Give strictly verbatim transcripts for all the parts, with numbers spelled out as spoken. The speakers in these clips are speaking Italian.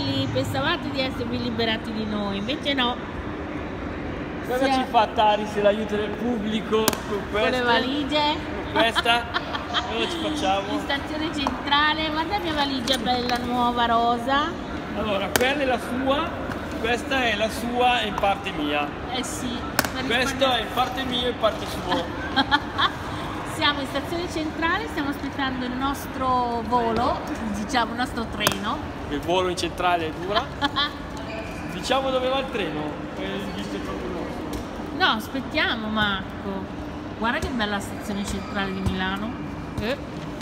liberi, pensavate di esservi liberati di noi, invece no. Cosa Sia... ci fa Tari se l'aiuto del pubblico con questa? Con le valigie? Con questa? Cosa ci facciamo? In stazione centrale, guarda la mia valigia bella nuova rosa. Allora, quella è la sua, questa è la sua e in parte mia. Eh sì. Questo è in parte mio e in parte suo. Siamo in stazione centrale, stiamo aspettando il nostro volo, diciamo il nostro treno. Il volo in centrale dura. Diciamo dove va il treno? No, aspettiamo Marco. Guarda che bella stazione centrale di Milano. Eh.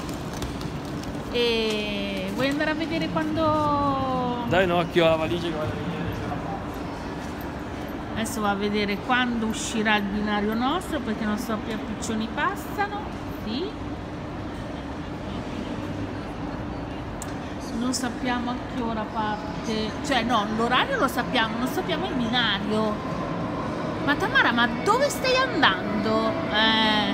E vuoi andare a vedere quando... Dai un occhio alla valigia che vado a vedere. Adesso va a vedere quando uscirà il binario nostro, perché non so più piccioni passano. Sì. Non sappiamo a che ora parte. Cioè no, l'orario lo sappiamo, non sappiamo il binario. Ma Tamara, ma dove stai andando? Eh.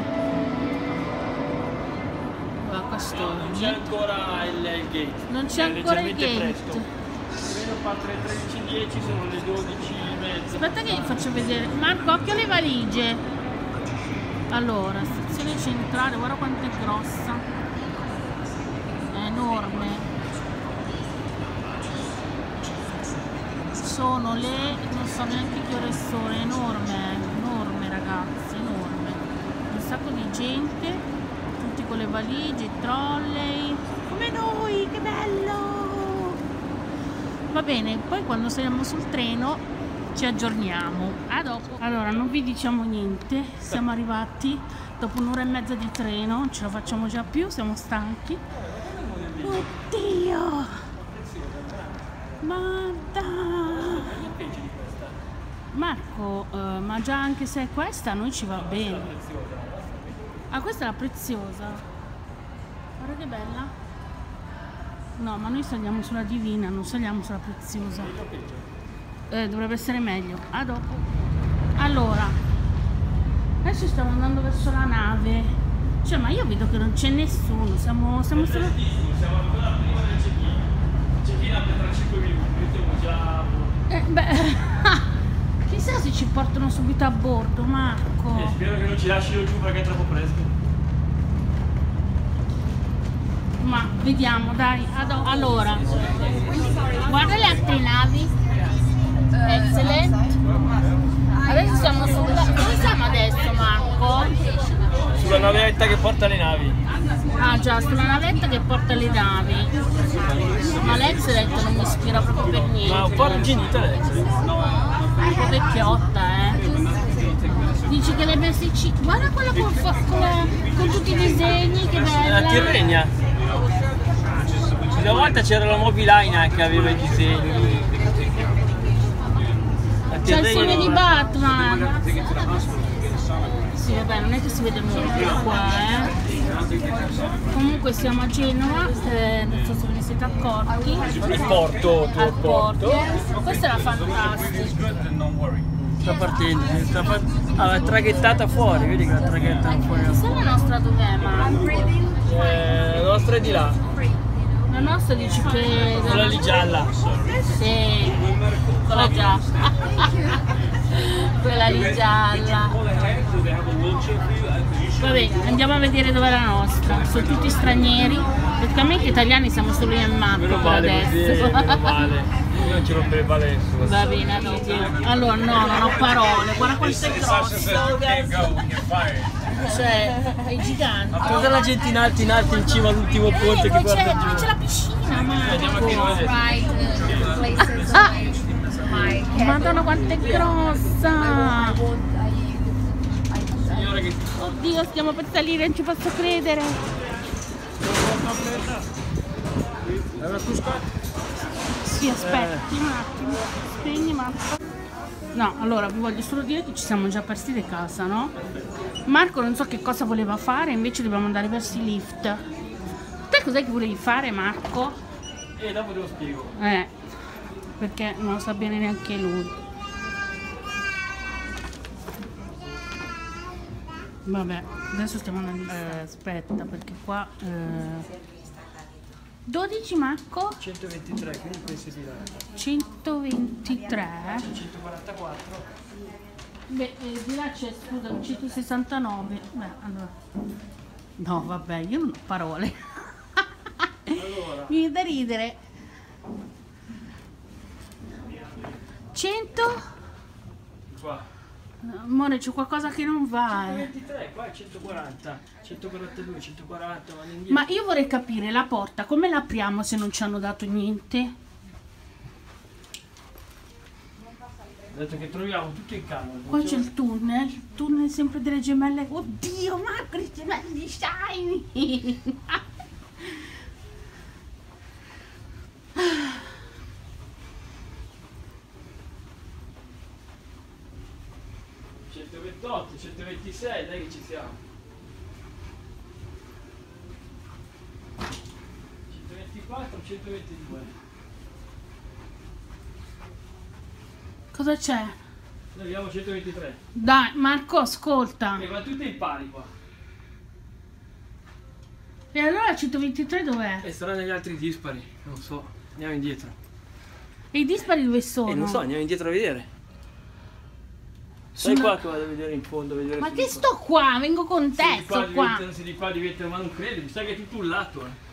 Ma questo No, non c'è ancora il, il gate. Non c'è ancora il gate. Presto. Il treno parte alle tredici e dieci, sono le dodici e mezza. Aspetta che vi faccio vedere. Marco, occhio alle valigie. Allora, stazione centrale, guarda quanto è grossa. È enorme. Sono le... non so neanche che ore sono, è enorme, enorme ragazzi, enorme. Un sacco di gente, tutti con le valigie, i trolley, come noi, che bello! Va bene, poi quando saliamo sul treno ci aggiorniamo. A dopo. Allora, non vi diciamo niente, siamo arrivati dopo un'ora e mezza di treno, non ce la facciamo già più, siamo stanchi. Oddio! Ma dai! Marco, eh, ma già anche se è questa, a noi ci va bene. Ah, questa è la preziosa. Guarda che bella. No, ma noi saliamo sulla Divina, non saliamo sulla preziosa. Eh, dovrebbe essere meglio. A dopo. Allora, adesso stiamo andando verso la nave. Cioè, ma io vedo che non c'è nessuno. Siamo, siamo solo... Siamo ancora prima del check-in. Il check-in apre tra cinque minuti, siamo già... Eh, beh, chissà se ci portano subito a bordo, Marco. Eh, spero che non ci lasciano giù perché è troppo presto. Ma vediamo, dai. Allora, guarda le altre navi. Excellent. Adesso siamo sulla... Dove siamo adesso, Marco? Sulla navetta che porta le navi. Ah già, sulla navetta che porta le navi. Ma l'Excellent non mi ispira proprio per niente. Ma un po' arrugginita l'Excellent. Un po' vecchiotta, eh. Dici che le B S C... Guarda quella con, con, con tutti i disegni, che bella. La Tirrenia. Una volta c'era la Mobiline che aveva i disegni. C'è il seme di Batman. Sì, vabbè, non è che si vede molto qua, eh. Comunque siamo a Genova, eh, non so se ve ne siete accorti. Il porto, Al porto. Questa è la Fantastic. Sta partendo, sta part... ah, l'ha traghettata fuori, vedi che la traghettata fuori. Chissà la nostra dov'è, ma... Eh, la nostra è di là. La nostra dici che... Quella lì gialla. Sì, quella già. Quella lì gialla. Va bene, andiamo a vedere dov'è la nostra. Sono tutti stranieri. Praticamente italiani siamo solo io e Marco Meno per male, adesso. meno male. Io non ci romperebbe adesso. Va bene, dopo. Allora no, non ho parole. Guarda quanto è grosso. Cioè, è gigante. Guarda la gente in alto in alto in cima all'ultimo ponte che guarda giù. Dove c'è la piscina, Marco. Madonna quanto è grossa. Oddio, stiamo per salire, non ci posso credere. Sì, aspetti un attimo. Spegni, Marco. No, allora vi voglio solo dire che ci siamo già persi di casa, no? Marco non so che cosa voleva fare, invece dobbiamo andare verso i lift. Te cos'è che volevi fare, Marco? Eh, dopo te lo spiego. Eh, perché non lo sa bene neanche lui. Vabbè, adesso stiamo andando. Eh, aspetta, perché qua. Eh... dodici Marco? centoventitré, quindi pensi di là. centoventitré. centoquarantaquattro. Beh, eh, di là c'è, scusa, centosessantanove. Beh, allora. No, vabbè, io non ho parole. Allora. Mi viene da ridere. cento? Qua. Amore, c'è qualcosa che non va. eh. centoventitré, qua è centoquaranta, centoquarantadue, centoquaranta, vanno indietro. Ma io vorrei capire la porta, come la apriamo se non ci hanno dato niente? Ho detto che troviamo tutto in camera. Qua c'è il tunnel, il tunnel sempre delle gemelle. Oddio, Marco, le gemelle di Shiny! centoventotto, centoventisei, dai che ci siamo. centoventiquattro, centoventidue. Cosa c'è? Noi abbiamo centoventitré. Dai, Marco, ascolta. E va tutte in pari qua. E allora centoventitré dov'è? E sarà negli altri dispari, non so. Andiamo indietro. E i dispari dove sono? E non so, andiamo indietro a vedere. Sono- Sai qua che vado a vedere in fondo, a vedere Ma se che di qua- sto qua? Vengo con se te, di qua sto qua. diventano, se di qua diventano, ma non credo, mi sa che è tutto un lato, eh.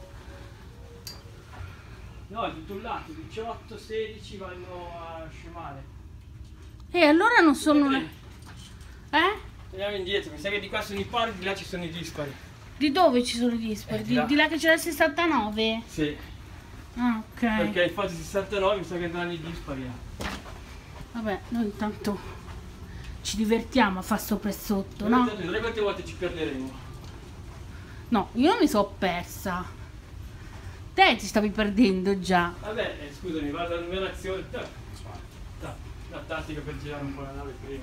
No, è tutto un lato, diciotto, sedici vanno a scemare. E allora non sono le... Eh? Andiamo indietro, mi sa che di qua sono i pari, di là ci sono i dispari. Di dove ci sono i dispari? Eh, di di, là. di là che c'è il sessantanove? Sì, Ah, ok. perché hai fatto sessantanove, mi sa che andranno i dispari. eh. Vabbè, noi intanto ci divertiamo a far sopra e sotto, Però no? intanto vedrai quante volte ci perderemo. No, io mi so persa. Te ti stavi perdendo già. Vabbè, eh, scusami, va la numerazione. Tac, tac, la tattica per girare un po' la nave prima.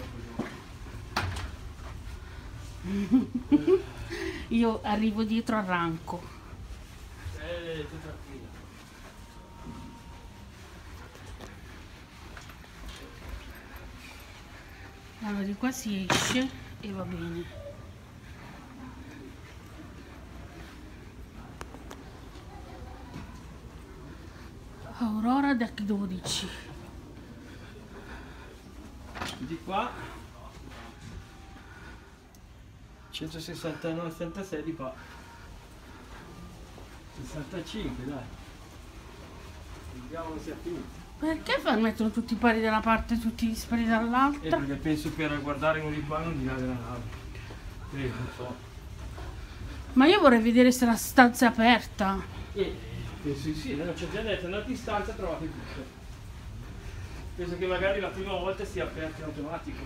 Così. Io arrivo dietro, arranco. Eh, tu tranquilla. Allora di qua si esce e va bene. Aurora Deck dodici. Di qua centosessantanove, sessantasei, di qua sessantacinque, dai. Vediamo se è finito. Perché far mettono tutti i pari da una parte e tutti i dispari Eh, dall'altra? perché penso per guardare uno di qua non di là della nave. Credo, non so. Ma io vorrei vedere se la stanza è aperta. E penso di sì, noi ci ho già detto, andate in stanza e trovate tutto. Penso che magari la prima volta sia aperto in automatico.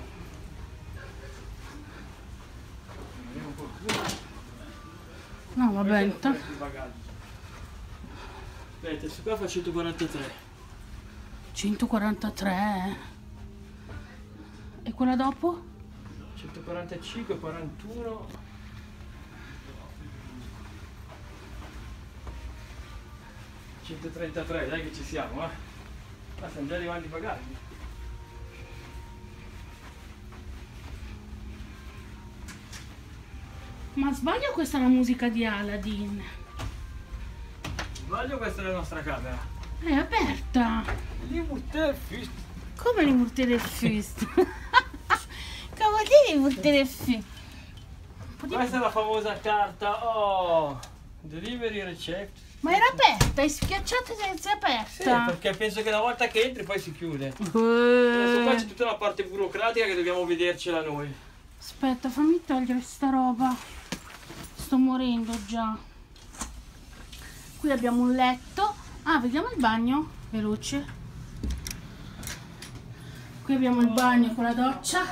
Vediamo un po' qui. No, vabbè, Questo è intanto... il bagaglio. Aspetta, su qua fa centoquarantatré. centoquarantatré. E quella dopo? centoquarantacinque, quarantuno. centotrentatré, dai che ci siamo, eh. Ma stiamo già arrivando i bagagli. Ma sbaglio, questa è la musica di Aladdin? Sbaglio, questa è la nostra camera. È aperta. Limoutin Fust. Come le murte del fist? Come vuol dire le murte del fist? Questa è la famosa carta, oh, delivery recept. Ma era aperta, è schiacciata senza Sì, aperta. perché penso che una volta che entri poi si chiude. Eh. Adesso qua c'è tutta una parte burocratica che dobbiamo vedercela noi. Aspetta, fammi togliere sta roba. Sto morendo già. Qui abbiamo un letto. Ah, vediamo il bagno. Veloce. Qui abbiamo il bagno con la doccia.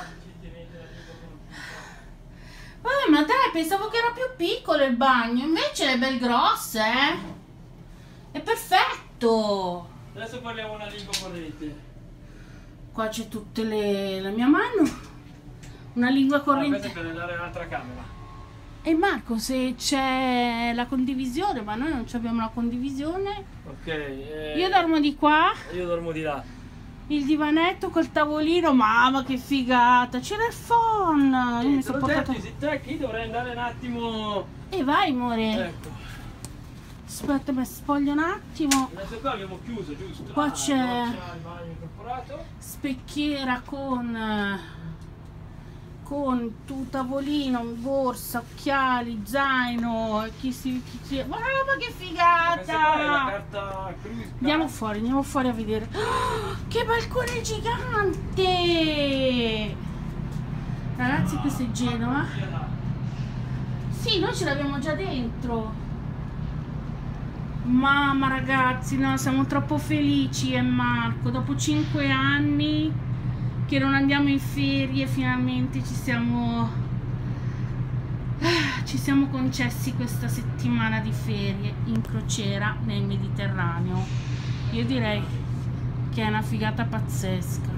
Vabbè, ma dai, pensavo che era più piccolo il bagno. Invece è bel grosso, eh. È perfetto. Adesso parliamo una lingua corrente. Qua c'è tutte le... la mia mano. Una lingua Ah, questa è corrente. per andare in un'altra camera. E Marco, se c'è la condivisione, ma noi non abbiamo la condivisione. Ok. eh, Io dormo di qua, Io dormo di là. il divanetto col tavolino, mamma che figata, c'era il phone. Io mi sono portato... Te qui dovrei andare un attimo. E vai, amore. Ecco. Aspetta, mi spoglio un attimo. Adesso qua abbiamo chiuso, giusto? Qua c'è il bagno incorporato. specchiera con con tu tavolino, borsa, occhiali, zaino, chi si chi, chi... Ma che figata! Andiamo fuori, andiamo fuori a vedere. Oh, che balcone gigante! Ragazzi, questo è Genova. Sì, noi ce l'abbiamo già dentro. Mamma ragazzi, no, siamo troppo felici e Marco, dopo cinque anni che non andiamo in ferie, finalmente ci siamo ci siamo concessi questa settimana di ferie in crociera nel Mediterraneo. Io direi che è una figata pazzesca.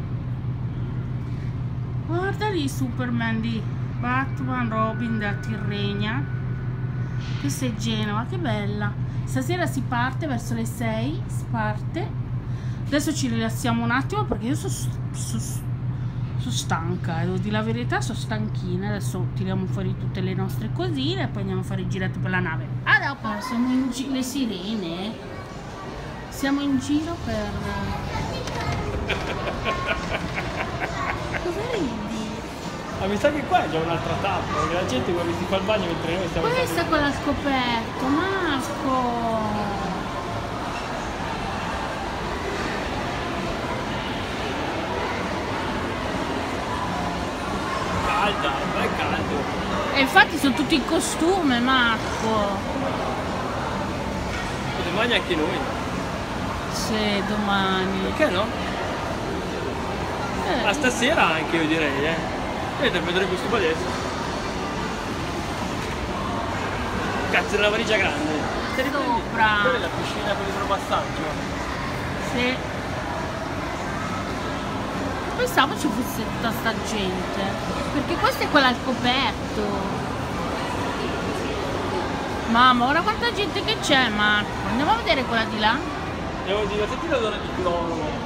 Guarda lì Superman di Batman, Robin da Tirrenia. Questa è Genova, che bella. Stasera si parte verso le sei, si parte. Adesso ci rilassiamo un attimo perché io sono so, so stanca, devo dire la verità, sono stanchina. Adesso tiriamo fuori tutte le nostre cosine e poi andiamo a fare il giretto per la nave. A dopo! Siamo in giro, le sirene. Siamo in giro per... Cosa ridi? Ma mi sa che qua è già un'altra tappa, perché la gente vuole si fa il bagno mentre noi stiamo... Questa con al coperto, Marco! Calda, ma è caldo. E infatti sono tutti in costume, Marco. E domani anche noi. Sì, domani. Perché no? Eh. Ma stasera anche io direi, eh. Vedete, vedere il costume adesso. Cazzo, è una valigia grande. Sopra. Quella è la piscina con l'idromassaggio. Sì. Pensavo ci fosse tutta sta gente, perché questa è quella al coperto. Mamma, ora quanta gente che c'è, Marco. Andiamo a vedere quella di là. Devo dire, senti l'odore di cloro.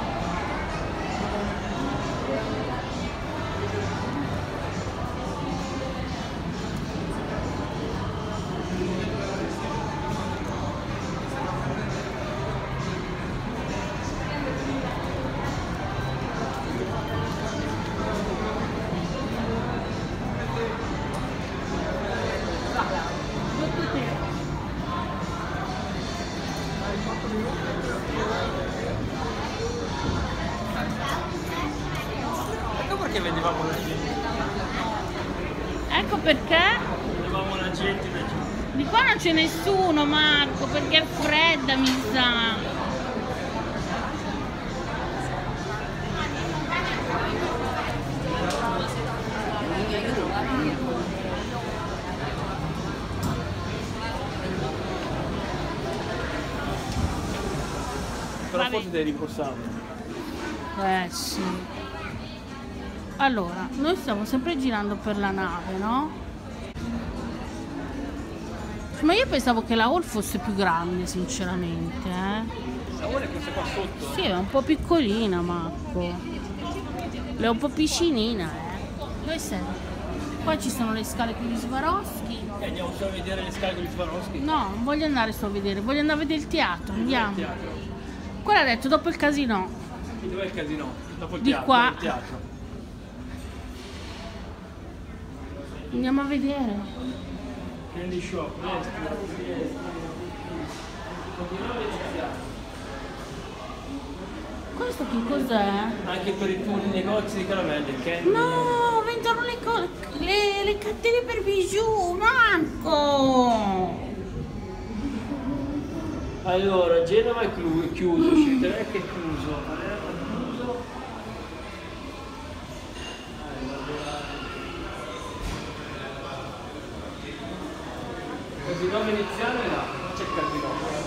Ecco perché vendevamo la gente. Ecco perché Vendevamo la gente da giù. di qua non c'è nessuno, Marco, perché è fredda, mi sa. Però forse devi riposare. Eh sì. Allora, noi stiamo sempre girando per la nave, no? Ma io pensavo che la hall fosse più grande, sinceramente, eh. La hall è questa qua sotto? Sì, è un po' piccolina, Marco. È un po' piscinina, eh. Dove sei? Qua ci sono le scale con gli Swarovski. E andiamo solo a vedere le scale con gli Swarovski. No, non voglio andare solo a vedere, voglio andare a vedere il teatro, andiamo. Il teatro. Quello ha detto dopo il casino. E dov'è il casino? Dopo il Di teatro. qua. Il teatro. Andiamo a vedere. Candy shop, presto. Questo che cos'è? Anche per i tuoi negozi di caramelle, candy. No, vendono le, co- le, le catene per bijou, Marco! Allora, Genova è chiuso, chiuso, Civitavecchia è chiuso, Palermo è chiuso. Casino veneziano è là, c'è il casino.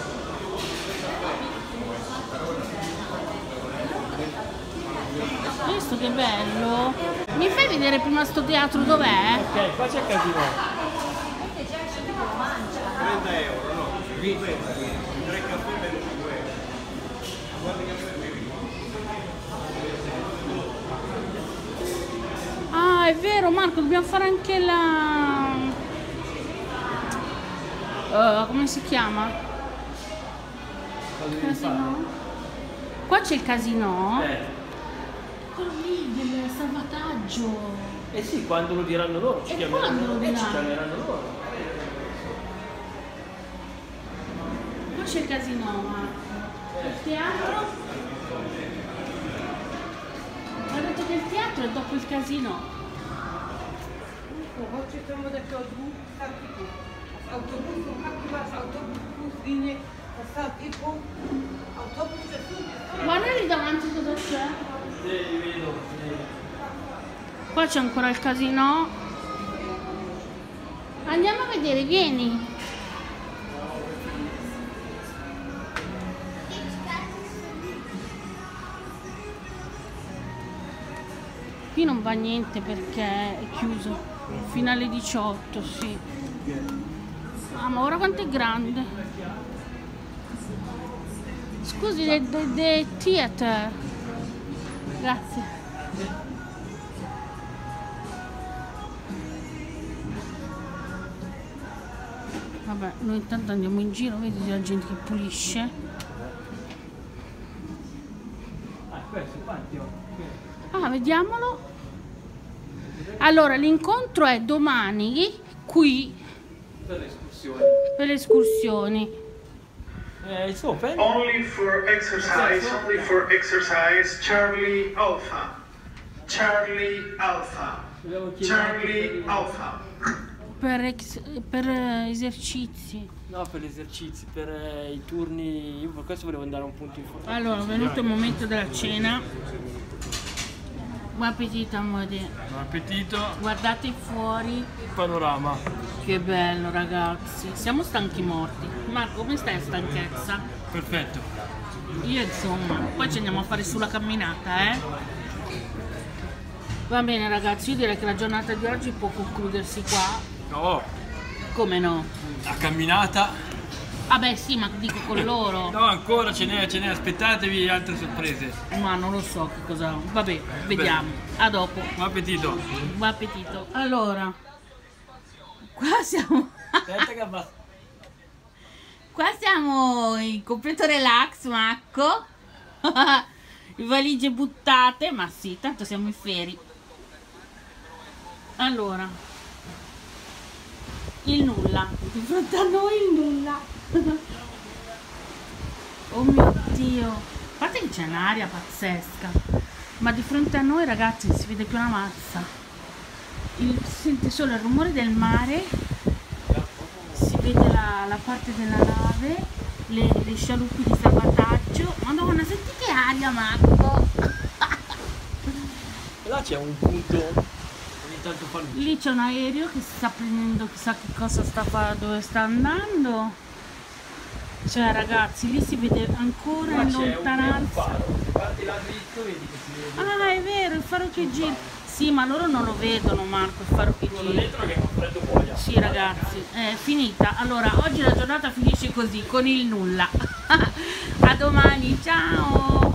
Visto che bello? Mi fai vedere prima sto teatro dov'è? Ok, qua c'è il casino. trenta euro, no? venti. Tre caffè per cinque euro. Guarda che caffè per Ah, è vero, Marco, dobbiamo fare anche la... Uh, come si chiama? devi Casino? fare. Qua c'è il casino. Eh. Quello lì del salvataggio. Eh sì, quando lo diranno loro, ci E chiameranno, quando lo eh, ci diranno? chiameranno loro. Qua c'è il casino, Marco. Il teatro. Ha detto che il teatro è dopo il casino. Chodźcie tam od autobus, statku. Autobus, chłopaki was, autobus, bus, linie, statku. Autobus, c'è tutto. Guarda lì davanti cosa c'è. Sì, vedo. Sì. Qua c'è ancora il casino. Andiamo a vedere, vieni. Qui non va niente perché è chiuso. Fino alle diciotto, sì. Ah, ma ora quanto è grande. Scusi, the, the, the theater. Grazie. Vabbè, noi intanto andiamo in giro, vedi la gente che pulisce. Ah, questo, quanti ho? Ah, vediamolo. Allora, l'incontro è domani qui Per le escursioni. per le escursioni. Eh, il suo pen? Only for exercise, only for exercise, Charlie Alpha. Charlie Alpha. Dobbiamo chiedere Charlie Alpha. Per, ex- per eh, esercizi. No, per gli esercizi, per eh, i turni. Io per questo volevo andare a un punto in fondo. Allora, è venuto il momento della cena. Buon appetito, amore. Buon appetito. Guardate fuori. Panorama. Che bello, ragazzi. Siamo stanchi morti. Marco, come stai a stanchezza? Perfetto. Io insomma, poi ci andiamo a fare sulla camminata, eh? Va bene ragazzi, io direi che la giornata di oggi può concludersi qua. No, Come no? la camminata. Vabbè sì, ma dico con loro. No, ancora ce n'è, ce n'è, aspettatevi altre sorprese. Ma non lo so che cosa. Vabbè, vediamo. A dopo. Buon appetito. Buon appetito. Allora, qua siamo. Aspetta che abbassa. Qua siamo in completo relax, Marco. Le valigie buttate, ma sì, tanto siamo in ferie. Allora, il nulla. Di fronte a noi il nulla. Oh mio Dio. A parte che c'è un'aria pazzesca. Ma di fronte a noi, ragazzi, non si vede più una mazza. Il, si sente solo il rumore del mare. Si vede la, la parte della nave, le, le scialuppi di salvataggio. Madonna, senti che aria, Marco! Là c'è un punto. Ogni tanto fa luce. Lì c'è un aereo che si sta prendendo chissà che cosa sta fa, dove sta andando. Cioè ragazzi, lì si vede ancora Qua in c'è un, lontananza. un faro. Se parti là dritto vedi che si vede. Ah, è vero, il faro che gira. Sì, ma loro non lo vedono, Marco, il faro che Quello gira. dentro che fa freddo boia. Sì ragazzi, è finita. Allora, oggi la giornata finisce così, con il nulla. A domani, ciao!